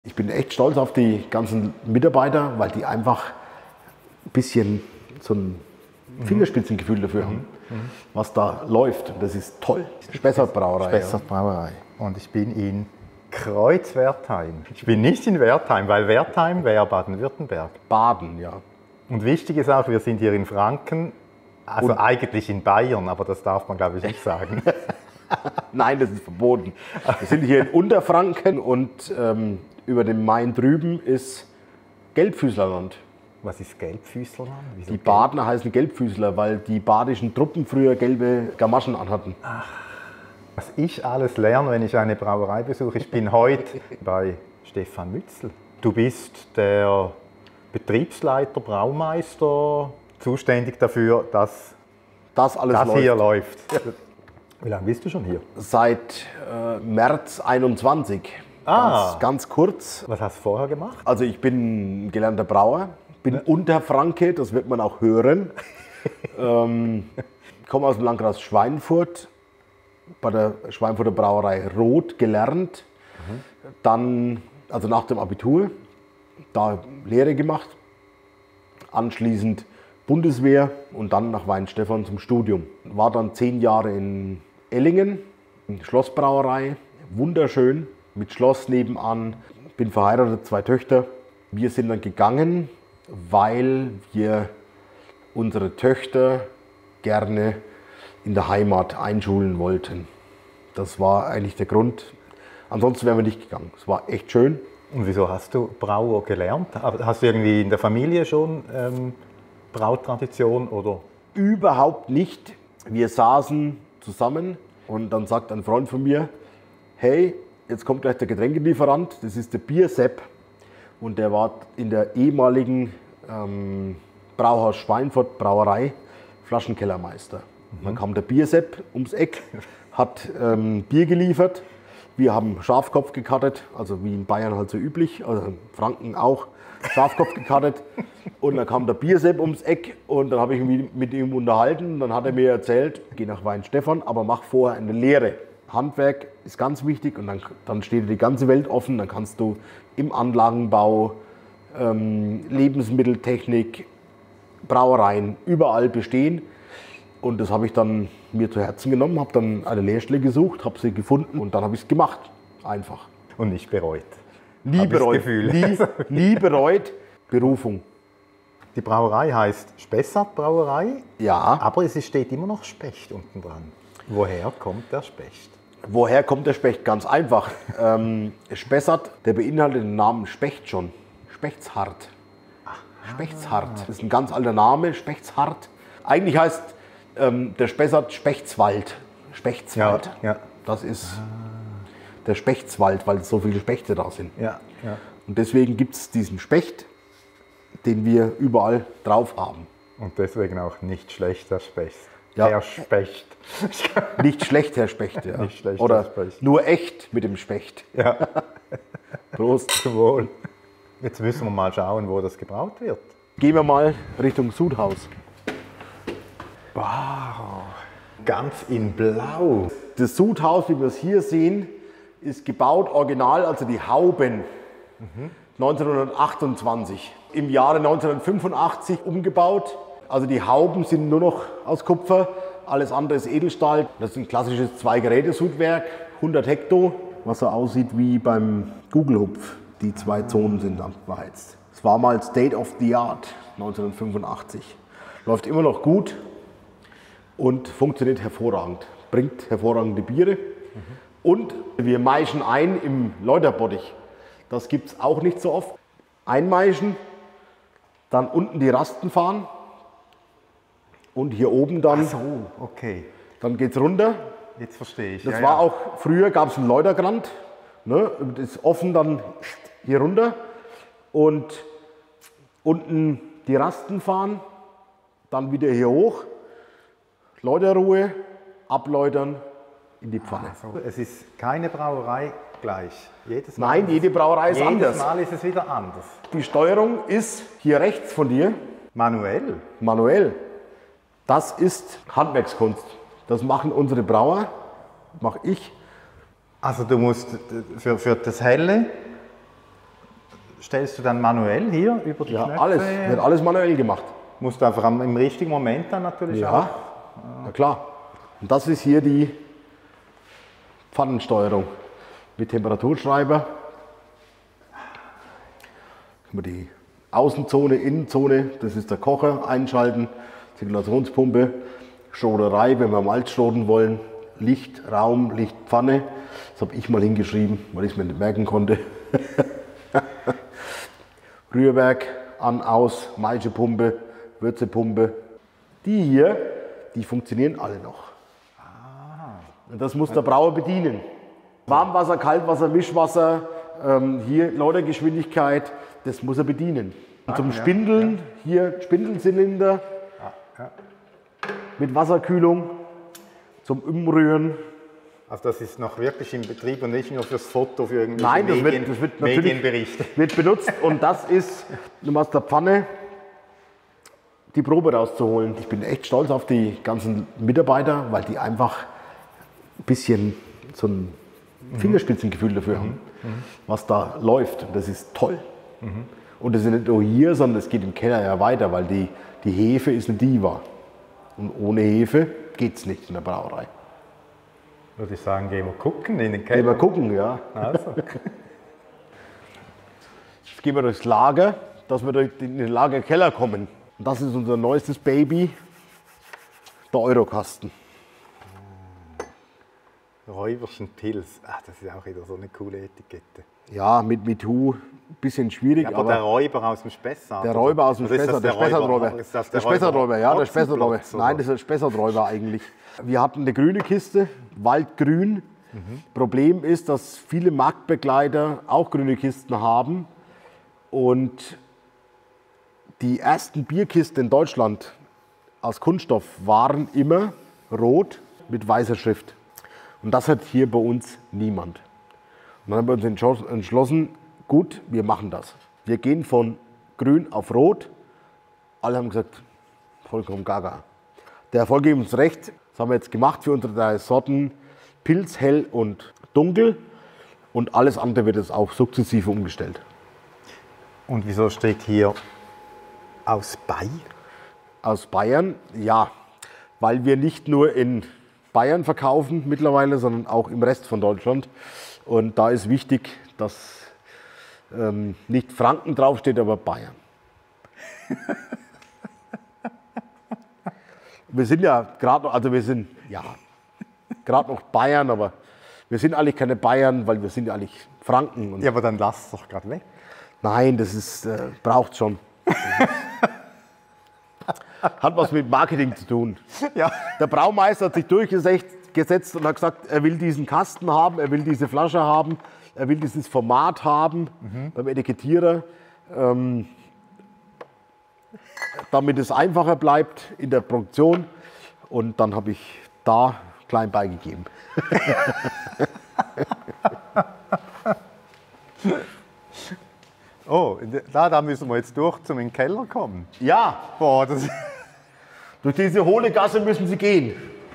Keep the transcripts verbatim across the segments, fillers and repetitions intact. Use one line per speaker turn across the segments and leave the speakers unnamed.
Ich bin echt stolz auf die ganzen Mitarbeiter, weil die einfach ein bisschen so ein Fingerspitzengefühl dafür haben, mhm. was da läuft. Das ist toll. Spessart Brauerei.
Spessart Brauerei. Und ich bin in Kreuzwertheim. Ich bin nicht in Wertheim, weil Wertheim wäre Baden-Württemberg.
Baden, ja.
Und wichtig ist auch, wir sind hier in Franken, also
Und
eigentlich in Bayern, aber das darf man, glaube ich, nicht sagen.
Nein, das ist verboten. Wir sind hier in Unterfranken und ähm, über dem Main drüben ist Gelbfüßlerland.
Was ist Gelbfüßlerland? Wieso
Die
Gelb?
Badener heißen Gelbfüßler, weil die badischen Truppen früher gelbe Gamaschen anhatten.
Ach, was ich alles lerne, wenn ich eine Brauerei besuche. Ich bin heute bei Stefan Mützel. Du bist der Betriebsleiter, Braumeister, zuständig dafür, dass
Das alles
das
läuft.
hier läuft. Wie lange bist du schon hier?
Seit äh, März einundzwanzig.
Ah.
Ganz, ganz kurz.
Was hast du vorher gemacht?
Also ich bin gelernter Brauer, bin Unterfranke, das wird man auch hören. ähm, komme aus dem Landkreis Schweinfurt, bei der Schweinfurter Brauerei Roth gelernt. Mhm. Dann, also nach dem Abitur, da Lehre gemacht. Anschließend Bundeswehr und dann nach Weinstefan zum Studium. War dann zehn Jahre in Ellingen, Schlossbrauerei, wunderschön, mit Schloss nebenan. Bin verheiratet, zwei Töchter. Wir sind dann gegangen, weil wir unsere Töchter gerne in der Heimat einschulen wollten. Das war eigentlich der Grund. Ansonsten wären wir nicht gegangen. Es war echt schön.
Und wieso hast du Brauer gelernt? Hast du irgendwie in der Familie schon ähm, Brautradition oder?
Überhaupt nicht. Wir saßen zusammen und dann sagt ein Freund von mir, hey, jetzt kommt gleich der Getränkelieferant, das ist der Biersepp. Und der war in der ehemaligen ähm, Brauhaus Schweinfurt Brauerei Flaschenkellermeister. Mhm. Dann kam der Biersepp ums Eck, hat ähm, Bier geliefert. Wir haben Schafkopf gekartet, also wie in Bayern halt so üblich, also in Franken auch. Schafkopf gekartet und dann kam der Biersepp ums Eck und dann habe ich mich mit ihm unterhalten und dann hat er mir erzählt, geh nach Weinstefan, aber mach vorher eine Lehre. Handwerk ist ganz wichtig und dann, dann steht dir die ganze Welt offen, dann kannst du im Anlagenbau, ähm, Lebensmitteltechnik, Brauereien, überall bestehen und das habe ich dann mir zu Herzen genommen, habe dann eine Lehrstelle gesucht, habe sie gefunden und dann habe ich es gemacht, einfach.
Und nicht bereut.
Nie bereut, nie, nie bereut, Berufung.
Die Brauerei heißt Spessart Brauerei,
Ja.
aber es steht immer noch Specht unten dran. Woher kommt der Specht?
Woher kommt der Specht? Ganz einfach. ähm, Spessart, der beinhaltet den Namen Specht schon. Spechtshart. Spechtshart. Das ist ein ganz alter Name, Spechtshart. Eigentlich heißt ähm, der Spessart Spechtswald. Spechtswald.
Ja, ja.
Das ist der Spechtswald, weil so viele Spechte da sind.
Ja, ja.
Und deswegen gibt es diesen Specht, den wir überall drauf haben.
Und deswegen auch nicht schlechter Specht.
Ja.
Der Specht.
Nicht schlecht, Herr Specht. Ja.
Nicht schlecht,
Oder
Herr Specht.
nur echt mit dem Specht.
Ja.
Prost.
Zum Wohl. Jetzt müssen wir mal schauen, wo das gebraut wird.
Gehen wir mal Richtung Sudhaus.
Wow. Ganz in Blau.
Das Sudhaus, wie wir es hier sehen, ist gebaut original, also die Hauben, mhm. neunzehnhundertachtundzwanzig. Im Jahre neunzehnhundertfünfundachtzig umgebaut. Also die Hauben sind nur noch aus Kupfer, alles andere ist Edelstahl. Das ist ein klassisches Zwei-Geräte-Sudwerk, hundert Hektar, was so aussieht wie beim Gugelhupf. Die zwei Zonen sind dann beheizt. Es war mal State of the Art neunzehnhundertfünfundachtzig. Läuft immer noch gut und funktioniert hervorragend. Bringt hervorragende Biere. Mhm. Und wir maischen ein im Läuterbottich. Das gibt es auch nicht so oft. Einmaischen, dann unten die Rasten fahren und hier oben dann,
Ach so, okay.
dann geht es runter.
Jetzt verstehe ich.
Das
ja,
war
ja.
auch, früher gab es einen Läutergrand, ne, das ist offen dann hier runter und unten die Rasten fahren, dann wieder hier hoch, Läuterruhe, abläutern, in die Pfanne.
So, es ist keine Brauerei gleich. Jedes Mal
Nein, jede Brauerei ist
jedes
anders.
Mal ist es wieder anders.
Die Steuerung ist hier rechts von dir,
Manuell.
manuell. Das ist Handwerkskunst. Das machen unsere Brauer, mache ich.
Also du musst für, für das Helle stellst du dann manuell hier über die
Ja,
Knöpfe?
alles, wird alles manuell gemacht.
Musst du einfach am, im richtigen Moment dann natürlich
Ja,
auch.
na klar. Und das ist hier die Pfannensteuerung mit Temperaturschreiber. Können wir die Außenzone, Innenzone, das ist der Kocher, einschalten, Zirkulationspumpe, Schroderei, wenn wir Malz schroten wollen, Licht, Raum, Licht, Pfanne. Das habe ich mal hingeschrieben, weil ich es mir nicht merken konnte. Rührwerk, an, aus, Maischepumpe, Würzepumpe. Die hier, die funktionieren alle noch. Und das muss der Brauer bedienen. Warmwasser, Kaltwasser, Mischwasser, ähm, hier Lautergeschwindigkeit, das muss er bedienen. Und zum Spindeln, hier Spindelzylinder mit Wasserkühlung, zum Umrühren.
Also das ist noch wirklich im Betrieb und nicht nur fürs Foto, für irgendwelche
Nein, das
Medien,
wird, das wird natürlich
Medienberichte.
wird benutzt und das ist, um aus der Pfanne die Probe rauszuholen. Ich bin echt stolz auf die ganzen Mitarbeiter, weil die einfach ein bisschen so ein Fingerspitzengefühl dafür haben, was da läuft. Und das ist toll. Und das ist nicht nur hier, sondern es geht im Keller ja weiter, weil die, die Hefe ist eine Diva. Und ohne Hefe geht es nicht in der Brauerei.
Würde ich sagen, gehen wir gucken in den Keller.
Gehen wir gucken, ja.
Also.
Jetzt gehen wir durchs Lager, dass wir durch den Lagerkeller kommen. Und das ist unser neuestes Baby, der Eurokasten.
Räuberschen Pils. Ach, das ist auch wieder so eine coole Etikette.
Ja, mit MeToo ein bisschen schwierig,
Ja, aber,
aber
der Räuber aus dem Spessart.
der Räuber aus dem
Oder ist das
Spessart, der
der Räuber?
Spessarträuber.
Ist das
Der
der Räuber
Spessarträuber, ja, der Spessarträuber.
Hotzenplotz, oder?
Nein, das ist der Spessarträuber eigentlich. Wir hatten eine grüne Kiste, Waldgrün. Mhm. Problem ist, dass viele Marktbegleiter auch grüne Kisten haben. Und die ersten Bierkisten in Deutschland aus Kunststoff waren immer rot mit weißer Schrift. Und das hat hier bei uns niemand. Und dann haben wir uns entschlossen, gut, wir machen das. Wir gehen von grün auf rot. Alle haben gesagt, vollkommen gaga. Der Erfolg gibt uns recht. Das haben wir jetzt gemacht für unsere drei Sorten. Pils, hell und dunkel. Und alles andere wird jetzt auch sukzessive umgestellt.
Und wieso steht hier aus Bayern?
Aus Bayern, ja, weil wir nicht nur in Bayern verkaufen mittlerweile, sondern auch im Rest von Deutschland. Und da ist wichtig, dass ähm, nicht Franken draufsteht, aber Bayern. Wir sind ja gerade noch, also wir sind ja gerade noch Bayern, aber wir sind eigentlich keine Bayern, weil wir sind ja eigentlich Franken. Und
Ja, aber dann lass es doch gerade weg.
nein, das ist, äh, braucht schon. Hat was mit Marketing zu tun.
Ja.
Der Braumeister hat sich durchgesetzt und hat gesagt, er will diesen Kasten haben, er will diese Flasche haben, er will dieses Format haben mhm. beim Etikettierer, ähm, damit es einfacher bleibt in der Produktion. Und dann habe ich da klein beigegeben.
Oh, da, da müssen wir jetzt durch, zum in den Keller kommen.
Ja,
Boah, das
durch diese hohle Gasse müssen Sie gehen.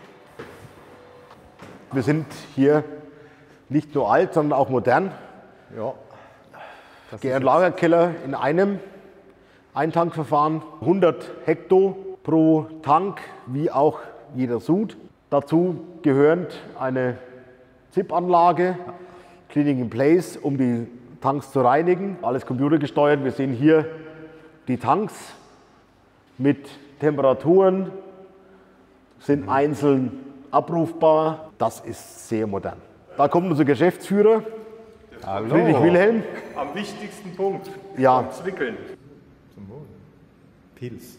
Wir sind hier nicht nur alt, sondern auch modern.
ja.
Gern Lagerkeller in einem Eintankverfahren, hundert Hekto pro Tank, wie auch jeder Sud. Dazu gehörend eine Z I P-Anlage, Cleaning in Place, um die Tanks zu reinigen. Alles computergesteuert. Wir sehen hier die Tanks mit Temperaturen, sind einzeln abrufbar. Das ist sehr modern. Da kommt unser Geschäftsführer,
Hallo.
Friedrich Wilhelm.
Am wichtigsten Punkt.
Ja,
Zwickeln.
Pils.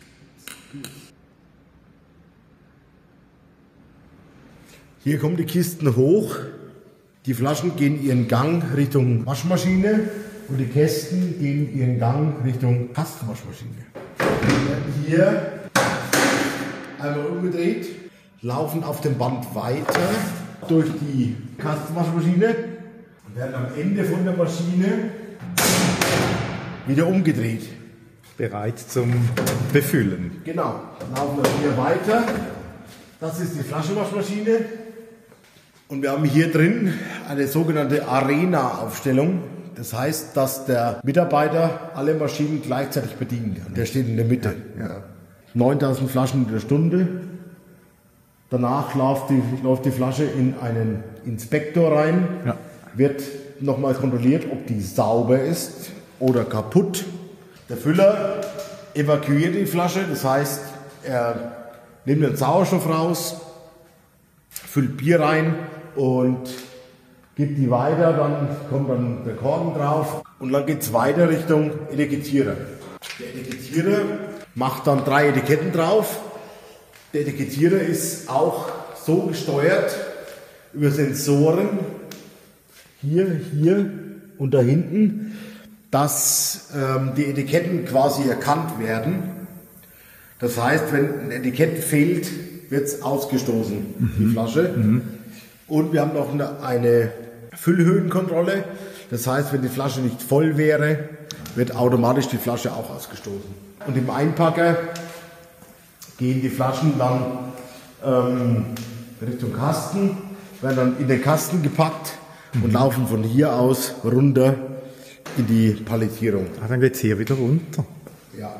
hier kommen die Kisten hoch. Die Flaschen gehen ihren Gang Richtung Waschmaschine und die Kästen gehen ihren Gang Richtung Kastenwaschmaschine. Die werden hier einmal umgedreht, laufen auf dem Band weiter durch die Kastenwaschmaschine und werden am Ende von der Maschine wieder umgedreht.
Bereit zum Befüllen.
Genau, laufen wir hier weiter. Das ist die Flaschenwaschmaschine. Und wir haben hier drin eine sogenannte Arena-Aufstellung. Das heißt, dass der Mitarbeiter alle Maschinen gleichzeitig bedienen kann. Der steht in der Mitte. Ja. Ja. neuntausend Flaschen in der Stunde. Danach läuft die, läuft die Flasche in einen Inspektor rein, ja. Wird nochmal kontrolliert, ob die sauber ist oder kaputt. Der Füller evakuiert die Flasche, das heißt, er nimmt den Sauerstoff raus, füllt Bier rein und gibt die weiter, dann kommt dann der Korken drauf und dann geht es weiter Richtung Etikettierer. Der Etikettierer macht dann drei Etiketten drauf. Der Etikettierer ist auch so gesteuert über Sensoren, hier, hier und da hinten, dass ähm, die Etiketten quasi erkannt werden. Das heißt, wenn ein Etikett fehlt, wird es ausgestoßen, mhm. die Flasche. Mhm. Und wir haben noch eine, eine Füllhöhenkontrolle. Das heißt, wenn die Flasche nicht voll wäre, wird automatisch die Flasche auch ausgestoßen. Und im Einpacker gehen die Flaschen dann ähm, Richtung Kasten, werden dann in den Kasten gepackt mhm. und laufen von hier aus runter in die Palettierung.
Ah, dann geht es hier wieder runter.
Ja.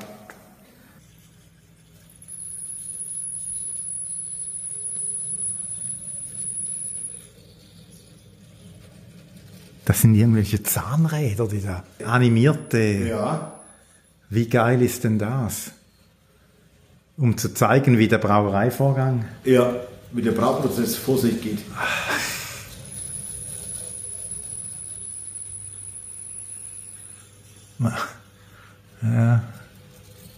Das sind irgendwelche Zahnräder, die da animierte.
Ja.
Wie geil ist denn das? Um zu zeigen, wie der Brauereivorgang.
Ja, wie der Brauprozess vor sich geht.
Ja.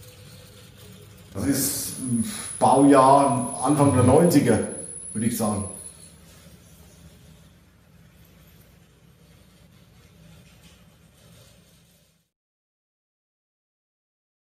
Das ist Baujahr Anfang der neunziger, würde ich sagen.